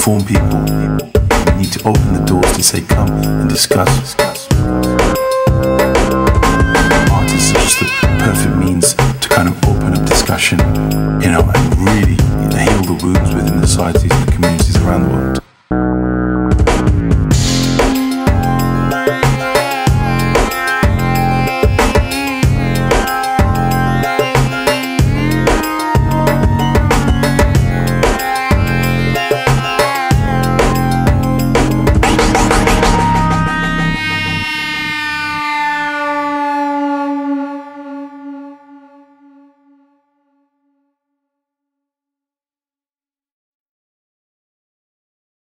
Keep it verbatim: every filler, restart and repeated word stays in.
inform people. We need to open the doors to say, come and discuss. Artists are just the perfect means to kind of open up discussion, you know, and really heal the wounds within the society.